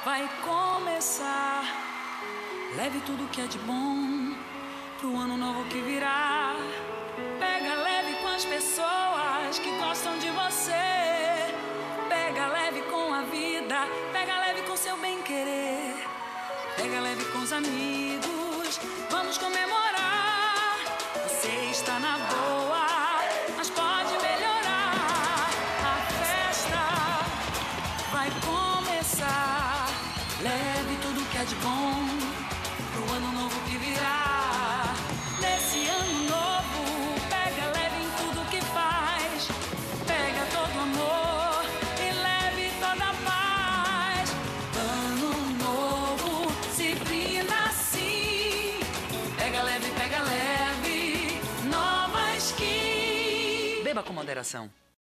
vai começar. Leve tudo que é de bom pro ano novo que virá. Pega leve com as pessoas que gostam de você. Pega leve com a vida, pega leve com seu bem-querer. Pega leve com os amigos, vamos comemorar. Você está na boa, mas pode melhorar. A festa vai começar. Leve tudo que é de bom pro ano novo que virá. Nesse ano novo, pega leve em tudo que faz. Pega todo amor e leve toda a paz. Ano novo se brinda assim. Pega leve, nova skin. Beba com moderação.